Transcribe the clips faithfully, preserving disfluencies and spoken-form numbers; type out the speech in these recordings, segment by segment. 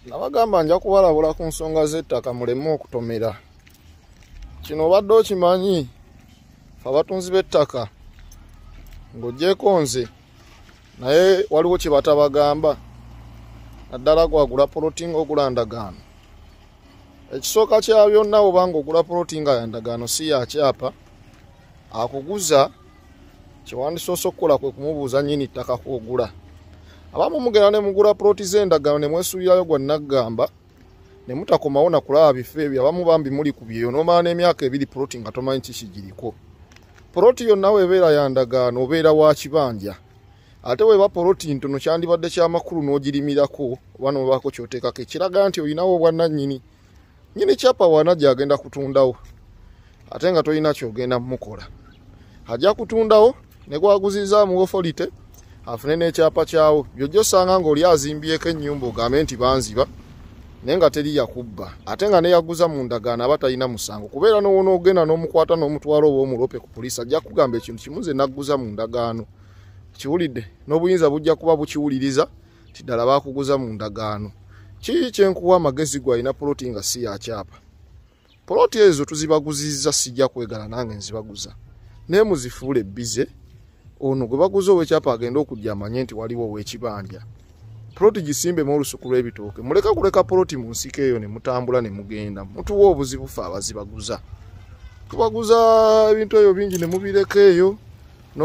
Nabagamba nja kubalabula ku nsonga z'ettaka muleme okutomera. Kino obadde okimanyi abatunzi b'ettaka ng'oggyeko nze naye waliwo kye batabagamba naddala gwagula poloti ng'ogula ndagaano. Ekisooka kya byonna obanga ogula poloti nga ya ndagaano si ya kyapa, akuguza kyewandisoose okukola kwe kumubuuza nnyini ttaka kw'ogula. Abamu mugenda ne mugula poloti z'endagaano ne mwesuulirayo gwa naggamba ne mutakomawo na kulaba bifo ebyo. Abamu bambi muli ku byeyo n'omala n'emyaka ebiri poloti nga tomanyi kiki giriko. Poloti yonna weebeera ya ndagaano obeera wa kibanja. Ate weeba poloti ntono kyandibadde ky'amakulu n'ogirimirako oba n'obaako ky'oteekako ekiraga nti olinawo obwannannyini. Nnyini kyapa wana gy'agenda kutundawo ate nga tolina ky'ogenda mukola. Ajja kutundawo ne gwaguzizza mu ofolite afune n'ekyapa kyawo. By'ojja osanga ng'oli azimbyeko ennyumba ogambe nti banziba naye nga teri yakubba. Ate nga neyaguza mu ndagaano aba talina musango. Kubeera n'owona ogenda n'omukwata n'omutwala oba omulope ku poliisi ajja kugamba ekintu kimu nze nagguza mu ndagaano. Kiwulidde n'obuyinza bujja kuba bukiwuliriza ti ddala baakuguza mu ndagaano. Kiki kyenkuwa amagezi gw'alina poloti nga si ya kyapa? Poloti ezo tuzibaguzizza sijja kwegala nange nzibaguza. Naye muzifuule bize ono gwe baguza ow'ekyapa agenda okujja amanye nti waliwo ow'ekibanja. Poloti gisimbemu olusuku lw'ebitooke. Muleka kuleka poloti mu nsiko eyo ne mutambula ne mugenda. Mutuwa obuzibu fe abazibaguza. Tubaguza ebintu ebyo bingi ne mubireka eyo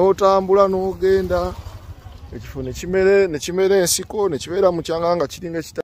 n'otambula n'ogenda ekifo ne kimere ne kimera ensiko ne kibeera mu kyanga nga kiringa ekita